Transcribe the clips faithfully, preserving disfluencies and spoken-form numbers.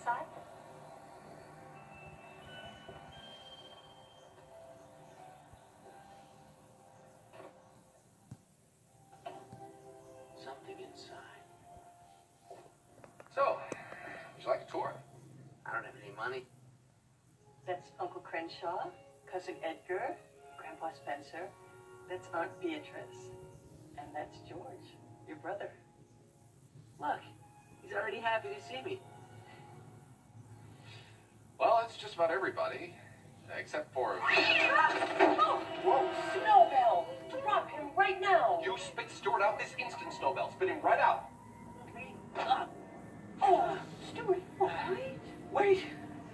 inside? Something inside. So, would you like a tour? I don't have any money. That's Uncle Crenshaw, Cousin Edgar, Grandpa Spencer. That's Aunt Beatrice. And that's George, your brother. Look, he's already happy to see me. Well, it's just about everybody, except for... Oh! Whoa! Snowbell! Drop him right now! You spit Stuart out this instant, Snowbell. Spit him right out. Wait. Uh, oh, Stuart, wait. Wait.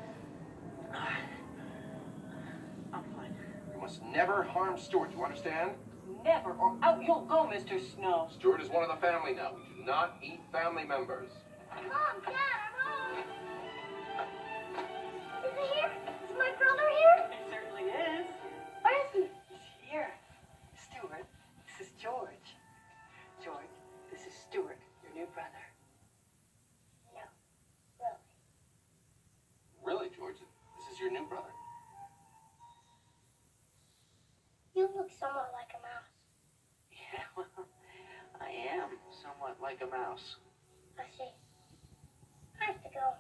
I'm fine. You must never harm Stuart, you understand? Never, or out you'll go, Mister Snow. Stuart is one of the family now. We do not eat family members. Mom, Dad, I'm home. Is he here? Is my brother here? He certainly is. Where is he? He's here. Stuart, this is George. George, this is Stuart, your new brother. No, really. Really, George? This is your new brother? You look somewhat like a mouse. Yeah, well, I am somewhat like a mouse. I see. I have to go.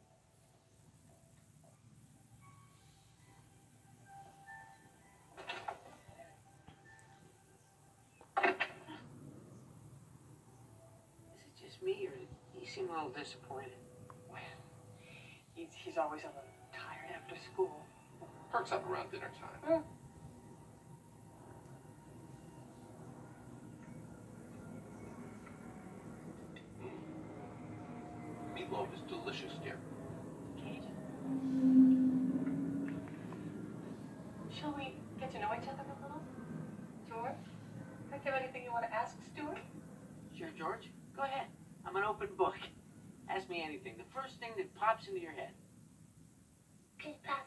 Is it just me, or you seem a little disappointed? Well, he's, he's always a little tired after school. Perks up around dinner time. Hmm. Meatloaf is delicious, dear. Cajun. Shall we get to know each other a little? George? Think of anything you want to ask Stuart? Sure, George. Go ahead. I'm an open book. Ask me anything. The first thing that pops into your head. Please pass